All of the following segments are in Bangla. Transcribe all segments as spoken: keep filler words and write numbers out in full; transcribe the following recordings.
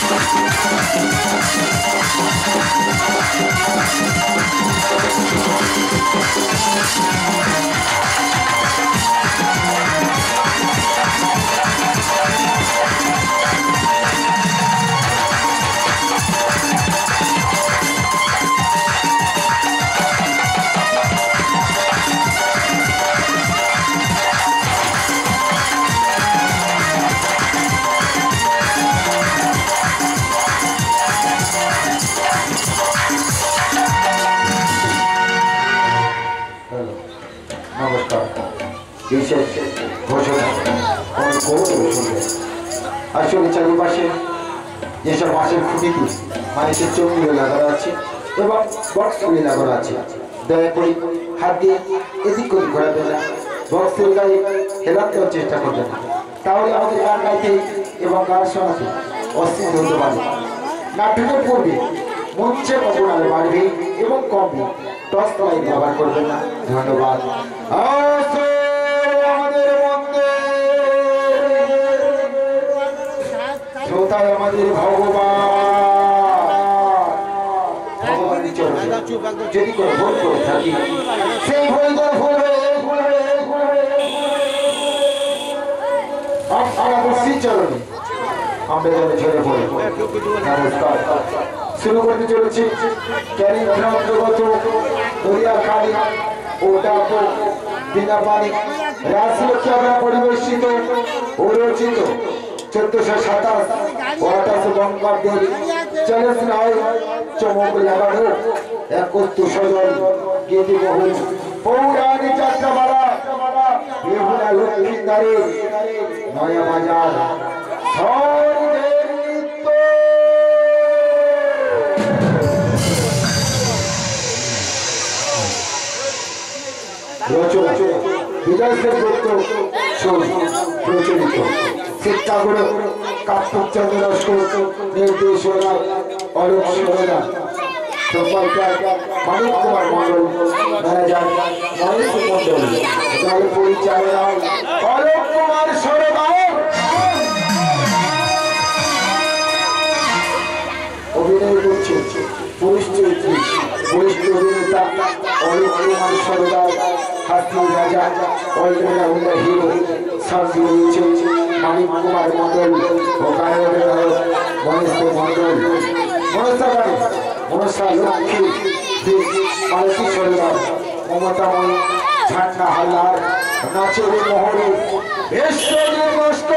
আসলে চারিপাশে যেসব বাঁশের খুঁটিতে মানুষের চোখগুলো লাগানো আছে এবং বক্সগুলি লাগানো আছে, দয়া করে হাত দিয়ে এদিক করে ঘোরাবেন না, বক্সের গায়ে হেলান দেওয়ার চেষ্টা করবেন না, তাহলে আমাদের গান গাইতে এবং গান শোনাতে অস্থির হতে পারে। নাটকের পূর্বে মঞ্চে কতনাল বাড়বে এবং কমবে, টস লাইন ব্যবহার করবেন না। ধন্যবাদ। আমাদের মধ্যে শ্রোতায় আমাদের ভগবান ভগবানের চরণে যদি কোনো ভুল করে থাকি, সেই ভুল করে ভুল হয়ে ভুল হয়ে ভুল হয়ে আমাদের সেই চরণে আমরা যেন ঝরে পড়ে। নমস্কার, শুরু করতে চলেছি ক্যারি অন্তর্গত দরিয়া কালী ও ডাকো বিনা পানি রাজলক্ষ্মী আমরা পরিবেশিত ও রচিত চোদ্দশো সাতাশ ও আঠাশ বঙ্গাব্দের চল্লিশ নয় চমক লাগানো একত্র সজল গীতি বহু পৌরাণিক যাত্রামালা বেহুলা লক্ষ্মীন্দারে নয়া বাজার রচনা বিজয় সেনগুপ্ত প্রচলিত, শিক্ষাগুরু কার্তিক চন্দ্র লস্কর, নির্দেশনা অরূপ সরদা, প্রকল্পার মানিক কুমার মন্ডল, ম্যানেজার মহেশ মন্ডল, দল পরিচালনা অরূপ কুমার সরদা। অভিনয় করছে পুরুষ চরিত্রে বরিষ্ঠ অভিনেতা অরূপ কুমার সরদার, হাতি রাজা অলরাউন্ডার হিরো সঙ্গে রয়েছে মানিক কুমার মন্ডল ও গায়ক মহেশ মন্ডল। মনসা গানে মনসা লক্ষ্মী মালতী সরদার, মমতাময়ী ঝান্ডা হালদার, নাচের মোহরে ভেষজ নষ্ট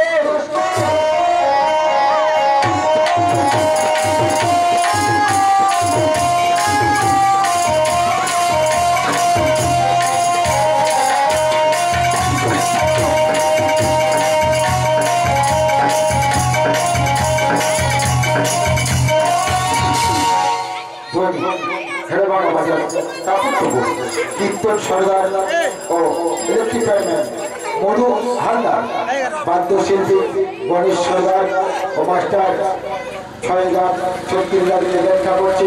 কীর্তন সরদার ও ইলেকট্রিক্যালম্যান মধু হালদার, বাদ্যশিল্পী গণেশ সরদার ও মাস্টার ছয়গান ছত্রিশগড় ব্যাখ্যা করছে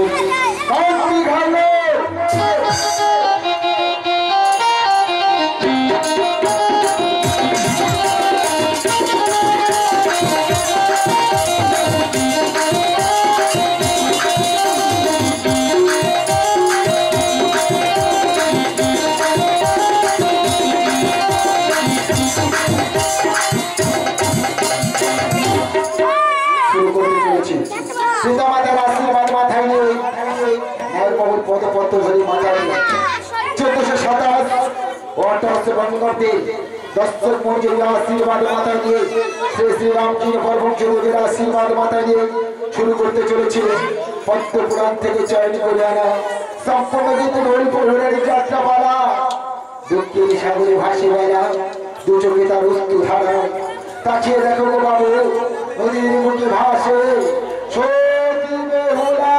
চোদ্দশো সাতাশ ও আঠারোশো বঙ্গাব্দে দর্শক মঞ্জুরি আশীর্বাদ মাথা দিয়ে শ্রী শ্রীরামকৃষ্ণ পরমহংসের আশীর্বাদ মাথা দিয়ে শুরু করতে চলেছিল পদ্ম পুরাণ থেকে চয়ন করে আনা সম্পূর্ণ গীত হরিপুরের যাত্রাপালা। দুঃখের সাগরে ভাসে বেড়া দু চোখে তার উত্তু ধারা, তাকিয়ে দেখো বাবু নদীর মুখে ভাসে সতী বেহুলা।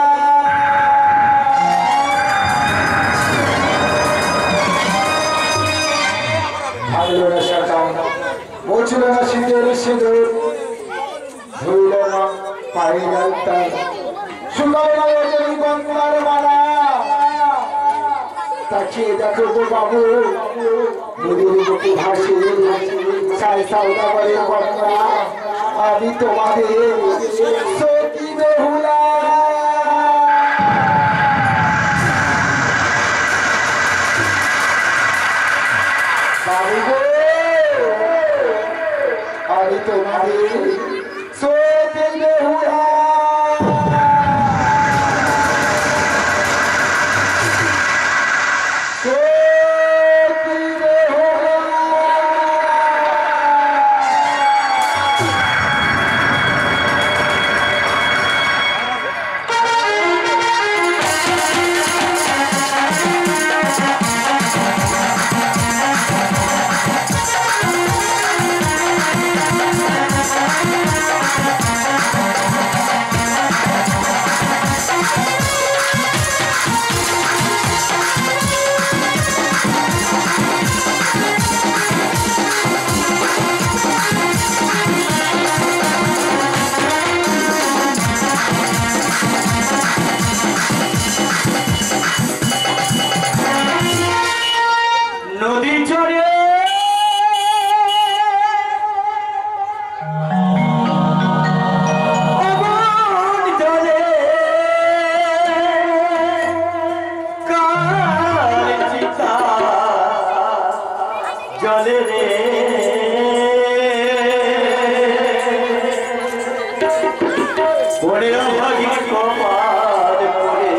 মুছল না শীতের সিঁদুর, ধুইল না পাইলাম তার, শুকাল না গঙ্গার মালা। তাকিয়ে দেখো গো বাবু নদীর বুকে ভাসে সাই সাউদাবারের কন্যা, আমি তোমাদের সতী सोते हुआ জলে রে ওরে ভাগি কমার পরে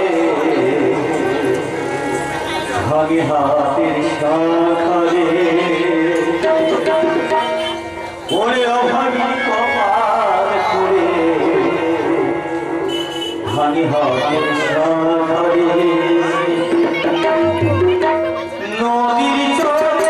ভাগে হাতের শাখারে ওরে ভাগি কমার পরে ভাগে হাতের শাখারে নদীর চলে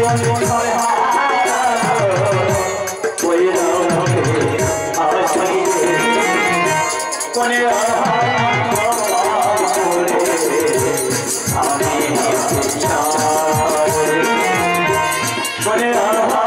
But